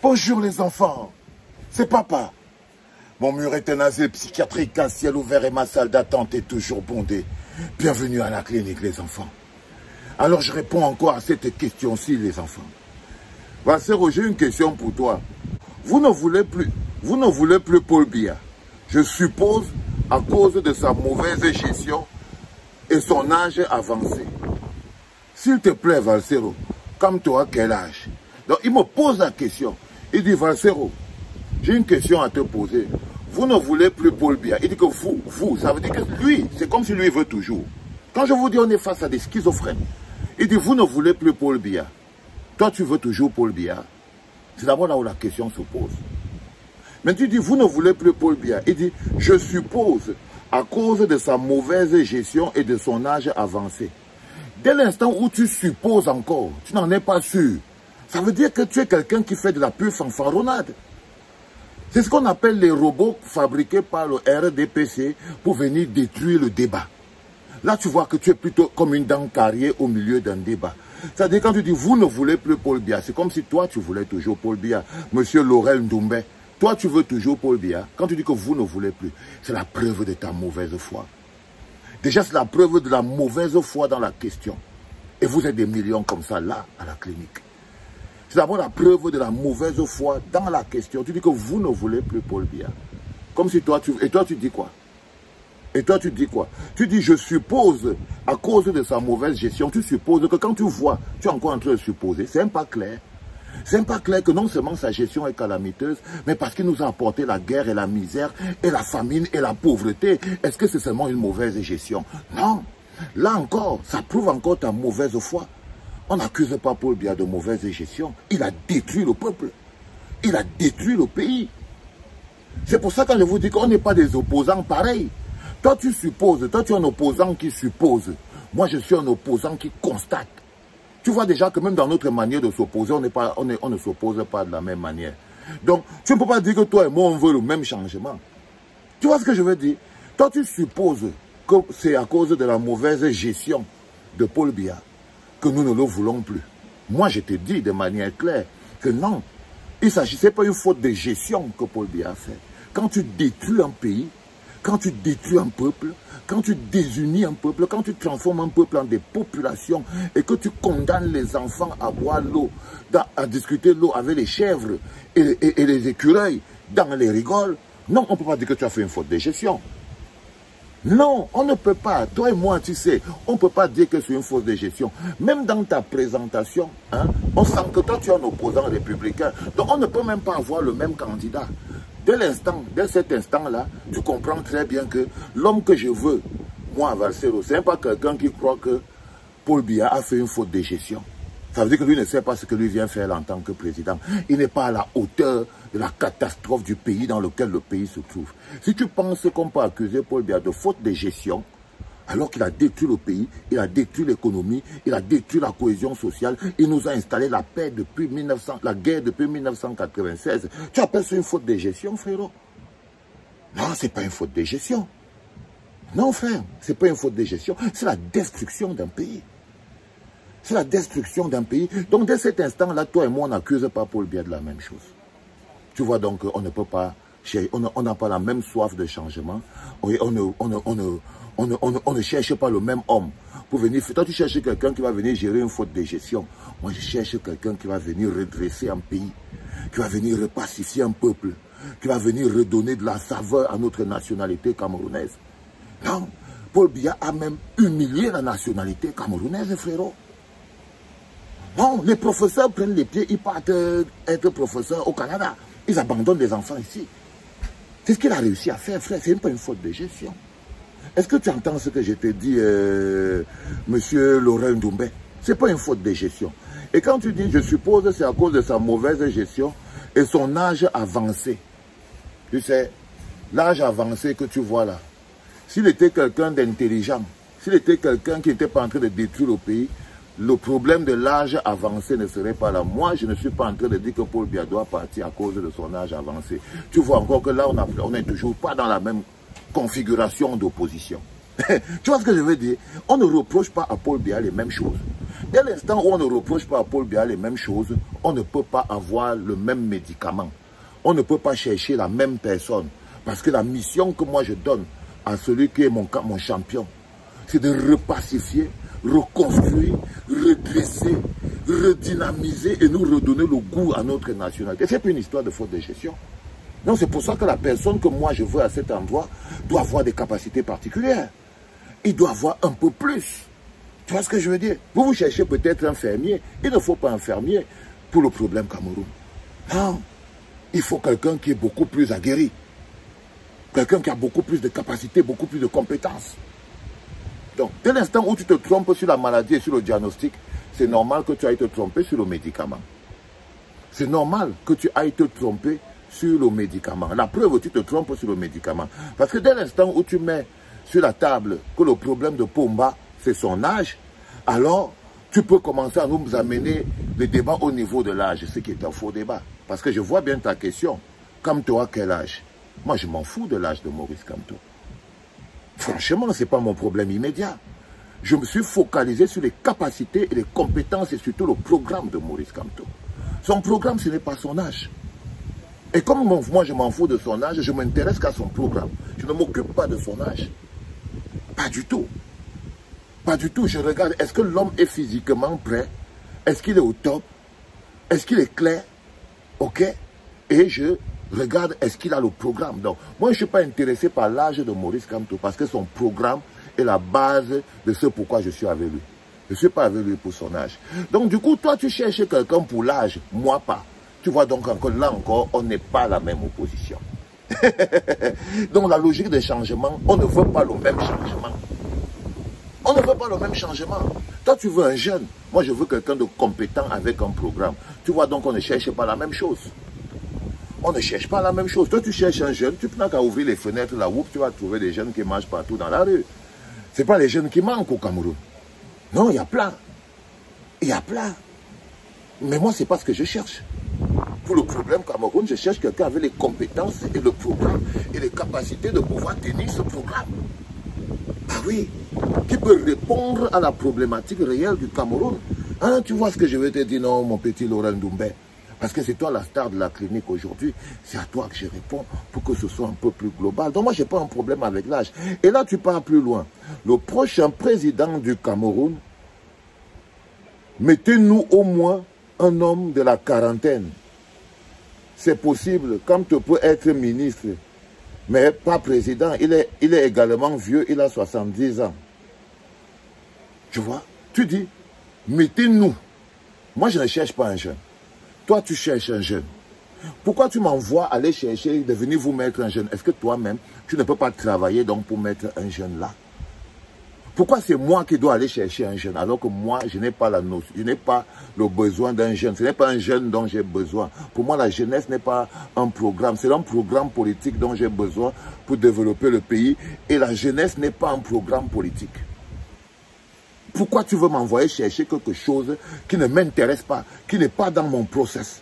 Bonjour les enfants, c'est papa. Mon mur est un asile psychiatrique à ciel ouvert et ma salle d'attente est toujours bondée. Bienvenue à la clinique les enfants. Alors je réponds encore à cette question-ci les enfants. Valsero, j'ai une question pour toi. Vous ne voulez plus Paul Biya. Je suppose à cause de sa mauvaise gestion et son âge avancé. S'il te plaît Valsero, comme toi quel âge? Donc il me pose la question. Il dit Valsero, j'ai une question à te poser. Vous ne voulez plus Paul Biya. Il dit que vous, ça veut dire que lui, c'est comme si lui veut toujours. Quand je vous dis on est face à des schizophrènes, il dit vous ne voulez plus Paul Biya. Toi tu veux toujours Paul Biya. C'est d'abord là où la question se pose. Mais tu dis vous ne voulez plus Paul Biya. Il dit je suppose à cause de sa mauvaise gestion et de son âge avancé. Dès l'instant où tu supposes encore, tu n'en es pas sûr. Ça veut dire que tu es quelqu'un qui fait de la pure fanfaronnade. C'est ce qu'on appelle les robots fabriqués par le RDPC pour venir détruire le débat. Là, tu vois que tu es plutôt comme une dent carriée au milieu d'un débat. C'est-à-dire quand tu dis vous ne voulez plus Paul Biya, c'est comme si toi tu voulais toujours Paul Biya. Monsieur Laurel Ndoumbe, toi tu veux toujours Paul Biya. Quand tu dis que vous ne voulez plus, c'est la preuve de ta mauvaise foi. Déjà, c'est la preuve de la mauvaise foi dans la question. Et vous êtes des millions comme ça là, à la clinique. C'est d'abord la preuve de la mauvaise foi dans la question. Tu dis que vous ne voulez plus Paul Biya. Comme si toi, et toi tu dis quoi? Et toi tu dis quoi? Tu dis je suppose, à cause de sa mauvaise gestion, tu supposes que quand tu vois, tu es encore en train de supposer. C'est même pas clair. C'est même pas clair que non seulement sa gestion est calamiteuse, mais parce qu'il nous a apporté la guerre et la misère, et la famine et la pauvreté. Est-ce que c'est seulement une mauvaise gestion? Non. Là encore, ça prouve encore ta mauvaise foi. On n'accuse pas Paul Biya de mauvaise gestion. Il a détruit le peuple. Il a détruit le pays. C'est pour ça que je vous dis qu'on n'est pas des opposants pareils. Toi tu supposes, toi tu es un opposant qui suppose. Moi je suis un opposant qui constate. Tu vois déjà que même dans notre manière de s'opposer, on ne s'oppose pas de la même manière. Donc tu ne peux pas dire que toi et moi on veut le même changement. Tu vois ce que je veux dire? Toi tu supposes que c'est à cause de la mauvaise gestion de Paul Biya que nous ne le voulons plus. Moi, je te dis de manière claire que non. Il ne s'agissait pas d'une faute de gestion que Paul Biya a fait. Quand tu détruis un pays, quand tu détruis un peuple, quand tu désunis un peuple, quand tu transformes un peuple en des populations et que tu condamnes les enfants à boire l'eau, à discuter l'eau avec les chèvres et les écureuils dans les rigoles, non, on ne peut pas dire que tu as fait une faute de gestion. Non, on ne peut pas. Toi et moi, tu sais, on ne peut pas dire que c'est une faute de gestion. Même dans ta présentation, hein, on sent que toi, tu es un opposant républicain. Donc, on ne peut même pas avoir le même candidat. Dès cet instant-là, tu comprends très bien que l'homme que je veux, moi, Valsero, ce n'est pas quelqu'un qui croit que Paul Biya a fait une faute de gestion. Ça veut dire que lui ne sait pas ce que lui vient faire en tant que président. Il n'est pas à la hauteur de la catastrophe du pays dans lequel le pays se trouve. Si tu penses qu'on peut accuser Paul Biya de faute de gestion, alors qu'il a détruit le pays, il a détruit l'économie, il a détruit la cohésion sociale, il nous a installé la paix depuis la guerre depuis 1996. Tu appelles ça une faute de gestion, frérot? Non, ce n'est pas une faute de gestion. Non, frère, ce n'est pas une faute de gestion, c'est la destruction d'un pays. C'est la destruction d'un pays. Donc, dès cet instant-là, toi et moi, on n'accuse pas Paul Biya de la même chose. Tu vois, donc, on ne peut pas, on n'a pas la même soif de changement. On ne cherche pas le même homme pour venir. Toi, tu cherches quelqu'un qui va venir gérer une faute de gestion. Moi, je cherche quelqu'un qui va venir redresser un pays, qui va venir repacifier un peuple, qui va venir redonner de la saveur à notre nationalité camerounaise. Non, Paul Biya a même humilié la nationalité camerounaise, frérot. Non, les professeurs prennent les pieds, ils partent être professeurs au Canada. Ils abandonnent les enfants ici. C'est ce qu'il a réussi à faire, frère. Ce n'est pas une faute de gestion. Est-ce que tu entends ce que je te dis, monsieur Laurel Ndoumbe? Ce n'est pas une faute de gestion. Et quand tu dis, je suppose, c'est à cause de sa mauvaise gestion et son âge avancé. Tu sais, l'âge avancé que tu vois là, s'il était quelqu'un d'intelligent, s'il était quelqu'un qui n'était pas en train de détruire le pays, le problème de l'âge avancé ne serait pas là. Moi, je ne suis pas en train de dire que Paul Biya doit partir à cause de son âge avancé. Tu vois encore que là, on n'est toujours pas dans la même configuration d'opposition. Tu vois ce que je veux dire? On ne reproche pas à Paul Biya les mêmes choses. Dès l'instant où on ne reproche pas à Paul Biya les mêmes choses, on ne peut pas avoir le même médicament. On ne peut pas chercher la même personne. Parce que la mission que moi je donne à celui qui est mon champion, c'est de repacifier, reconstruire, redresser, redynamiser et nous redonner le goût à notre nationalité. Ce n'est pas une histoire de faute de gestion. Non, c'est pour ça que la personne que moi je veux à cet endroit doit avoir des capacités particulières. Il doit avoir un peu plus. Tu vois ce que je veux dire? Vous cherchez peut-être un fermier. Il ne faut pas un fermier pour le problème Cameroun. Non. Il faut quelqu'un qui est beaucoup plus aguerri. Quelqu'un qui a beaucoup plus de capacités, beaucoup plus de compétences. Donc, dès l'instant où tu te trompes sur la maladie et sur le diagnostic, c'est normal que tu ailles te tromper sur le médicament. C'est normal que tu ailles te tromper sur le médicament. La preuve, tu te trompes sur le médicament. Parce que dès l'instant où tu mets sur la table que le problème de Pomba, c'est son âge, alors tu peux commencer à nous amener le débat au niveau de l'âge, ce qui est un faux débat. Parce que je vois bien ta question. Kamto a quel âge? Moi, je m'en fous de l'âge de Maurice Kamto. Franchement, ce n'est pas mon problème immédiat. Je me suis focalisé sur les capacités et les compétences et surtout le programme de Maurice Kamto. Son programme, ce n'est pas son âge. Et comme moi, je m'en fous de son âge, je ne m'intéresse qu'à son programme. Je ne m'occupe pas de son âge. Pas du tout. Pas du tout. Je regarde, est-ce que l'homme est physiquement prêt? Est-ce qu'il est au top? Est-ce qu'il est clair? Ok? Et je regarde, est-ce qu'il a le programme? Donc, moi, je ne suis pas intéressé par l'âge de Maurice Kamto parce que son programme est la base de ce pourquoi je suis avec lui. Je ne suis pas avec lui pour son âge. Donc, du coup, toi, tu cherches quelqu'un pour l'âge, moi pas. Tu vois donc encore, là encore, on n'est pas à la même opposition. Donc, la logique des changements, on ne veut pas le même changement. On ne veut pas le même changement. Toi, tu veux un jeune. Moi, je veux quelqu'un de compétent avec un programme. Tu vois donc, on ne cherche pas la même chose. On ne cherche pas la même chose. Toi, tu cherches un jeune, tu n'as qu'à ouvrir les fenêtres là où tu vas trouver des jeunes qui marchent partout dans la rue. Ce n'est pas les jeunes qui manquent au Cameroun. Non, il y a plein. Il y a plein. Mais moi, ce n'est pas ce que je cherche. Pour le problème Cameroun, je cherche quelqu'un avec les compétences et le programme et les capacités de pouvoir tenir ce programme. Ah oui, qui peut répondre à la problématique réelle du Cameroun. Hein, tu vois ce que je veux te dire, non, mon petit Laurent Doumbé? Parce que c'est toi la star de la clinique aujourd'hui. C'est à toi que je réponds pour que ce soit un peu plus global. Donc moi, je n'ai pas un problème avec l'âge. Et là, tu pars plus loin. Le prochain président du Cameroun, mettez-nous au moins un homme de la quarantaine. C'est possible, comme tu peux être ministre, mais pas président. Il est également vieux, il a 70 ans. Tu vois? Tu dis, mettez-nous. Moi, je ne cherche pas un jeune. Toi, tu cherches un jeune. Pourquoi tu m'envoies aller chercher, de venir vous mettre un jeune? Est-ce que toi-même, tu ne peux pas travailler donc pour mettre un jeune là? Pourquoi c'est moi qui dois aller chercher un jeune alors que moi, je n'ai pas la notion, je n'ai pas le besoin d'un jeune. Ce n'est pas un jeune dont j'ai besoin. Pour moi, la jeunesse n'est pas un programme. C'est un programme politique dont j'ai besoin pour développer le pays. Et la jeunesse n'est pas un programme politique. Pourquoi tu veux m'envoyer chercher quelque chose qui ne m'intéresse pas, qui n'est pas dans mon process?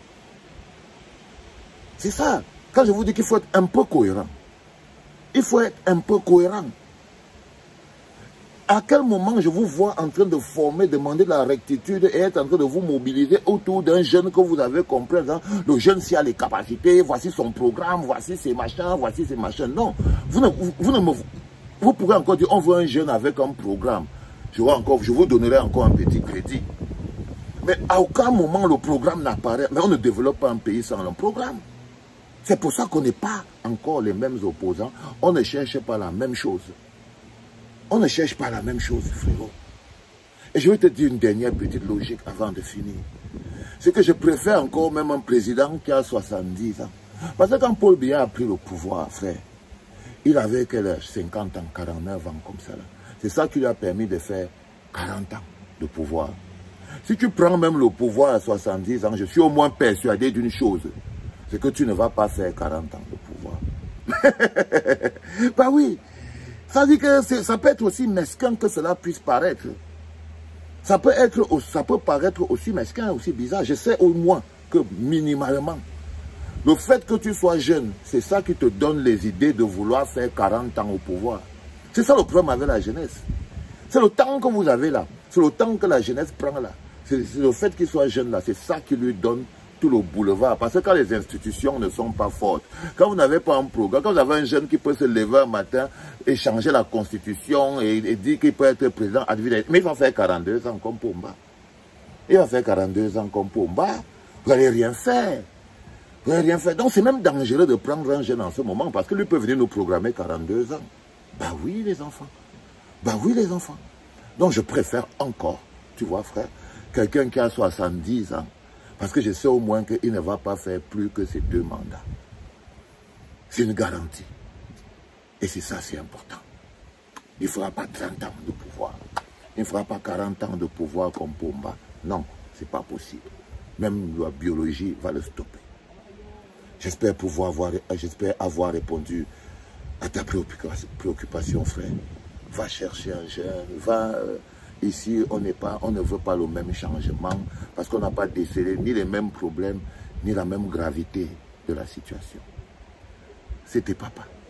C'est ça. Quand je vous dis qu'il faut être un peu cohérent. Il faut être un peu cohérent. À quel moment je vous vois en train de former, demander de la rectitude et être en train de vous mobiliser autour d'un jeune que vous avez compris, hein? Le jeune s'il a les capacités, voici son programme, voici ses machins, voici ses machins. Non, vous pourrez encore dire on veut un jeune avec un programme. Je vous donnerai encore un petit crédit. Mais à aucun moment le programme n'apparaît. Mais on ne développe pas un pays sans un programme. C'est pour ça qu'on n'est pas encore les mêmes opposants. On ne cherche pas la même chose. On ne cherche pas la même chose, frérot. Et je vais te dire une dernière petite logique avant de finir. C'est que je préfère encore même un président qui a 70 ans. Parce que quand Paul Biya a pris le pouvoir, frère, il avait quel âge? 50 ans, 49 ans, comme ça. C'est ça qui lui a permis de faire 40 ans de pouvoir. Si tu prends même le pouvoir à 70 ans, je suis au moins persuadé d'une chose. C'est que tu ne vas pas faire 40 ans de pouvoir. Bah oui. Ça dit que ça peut être aussi mesquin que cela puisse paraître. Ça peut paraître aussi mesquin, aussi bizarre. Je sais au moins que minimalement, le fait que tu sois jeune, c'est ça qui te donne les idées de vouloir faire 40 ans au pouvoir. C'est ça le problème avec la jeunesse. C'est le temps que vous avez là. C'est le temps que la jeunesse prend là. C'est le fait qu'il soit jeune là, c'est ça qui lui donne tout le boulevard. Parce que quand les institutions ne sont pas fortes, quand vous n'avez pas un programme, quand vous avez un jeune qui peut se lever un matin et changer la constitution et dire qu'il peut être président, mais il va faire 42 ans comme Pomba. Il va faire 42 ans comme Pomba. Vous n'allez rien faire. Vous n'allez rien faire. Donc c'est même dangereux de prendre un jeune en ce moment parce que lui peut venir nous programmer 42 ans. Bah oui les enfants. Bah oui les enfants. Donc je préfère encore, tu vois frère, quelqu'un qui a 70 ans. Parce que je sais au moins qu'il ne va pas faire plus que ces 2 mandats. C'est une garantie. Et c'est ça, c'est important. Il ne fera pas 30 ans de pouvoir. Il ne fera pas 40 ans de pouvoir comme Pomba. Non, ce n'est pas possible. Même la biologie va le stopper. J'espère avoir répondu à ta préoccupation, frère. Va chercher un jeune, va... Ici, on ne veut pas le même changement parce qu'on n'a pas décelé ni les mêmes problèmes, ni la même gravité de la situation. C'était papa.